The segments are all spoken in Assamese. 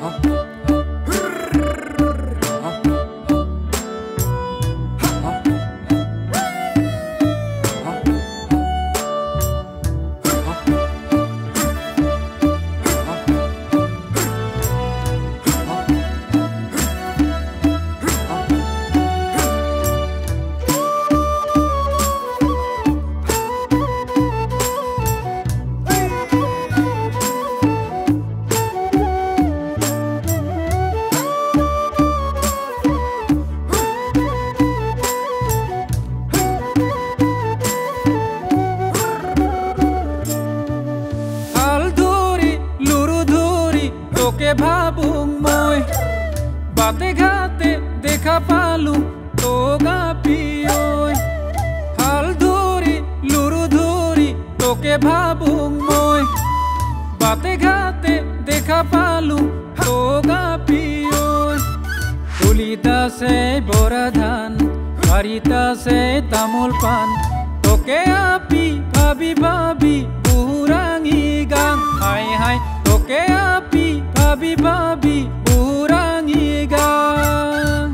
ভাবুং মই বাটে ঘাটে দেখা পালু তোগা পিয়ৈ হাল ধৰি লুৰু ধৰি তোকে ভাবুং মই বাটে ঘাটে দেখা পালু তোগা পিয়ৈ তুলিত আছে বৰা ধান বাৰীত আছে তামোল পাণ তোকে আপি ভাবি ভাবি বুঢ়াঙি গান হাই হাই তোকে আপি ভাবি ভাবি বুঢ়াঙি গান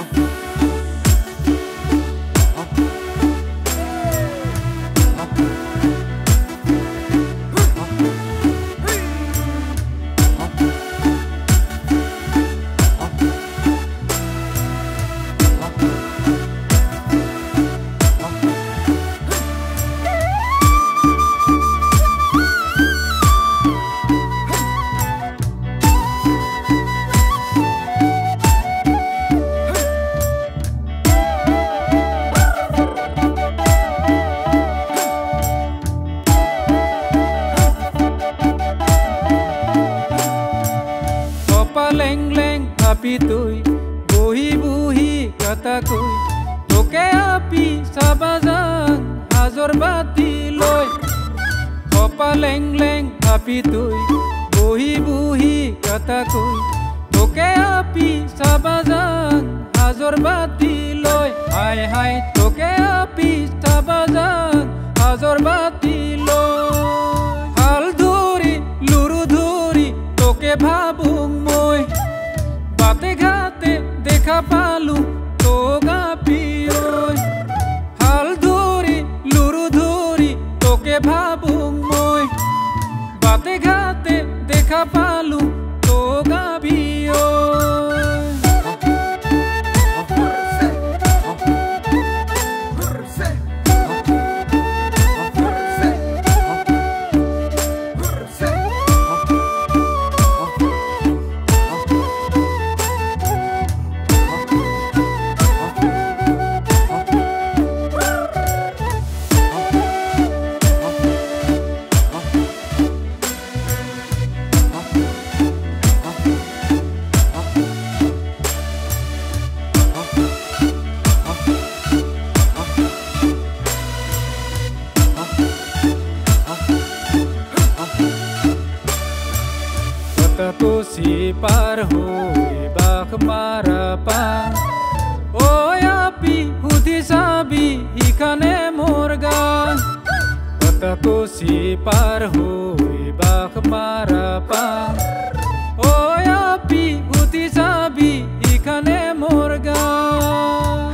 leng leng api tui buhi buhi kata kui toke api sabazang hazor bati loy opa leng leng api tui buhi buhi kata kui toke api sabazang hazor bati loy hai hai toke api sabazang hazor bati loy hal dhuri luru dhuri toke bhabung moi বাটে ঘাটে দেখা পালু তোগা পিয়ৈ হাল ধৰি লুৰু ধৰি তোকে ভাবুং মই বাটে ঘাটে দেখা পালু তোগা পিয়ৈ Kosi par hoi bak marapang Oi api hudi sabi ikane morgan Kata kosi par hoi bak marapang Oi api hudi sabi ikane morgan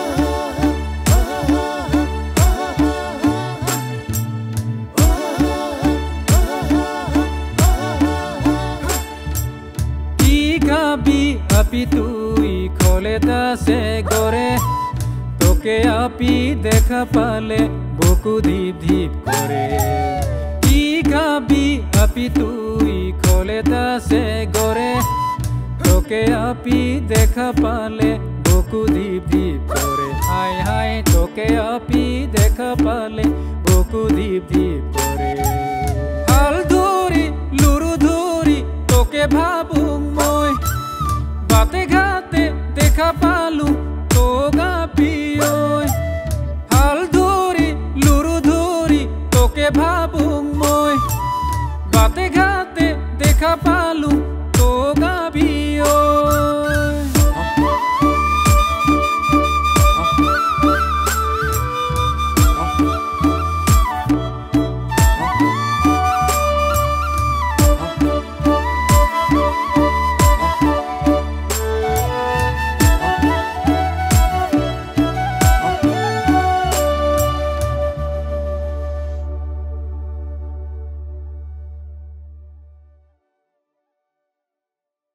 api tui kholeta se gore toke api dekha pale buku dhip dhip kore ki gabi api tui kholeta se gore toke api dekha pale buku dhip dhip kore hai hai toke api dekha pale buku dhip dhip kore hal dhuri luru dhuri toke bhabung moi বাটে ঘাটে দেখা পালু তোগা পিয়ৈ হাল ধৰি লুৰু ধৰি তোকে ভাবুং মই বাটে ঘাটে দেখা পালু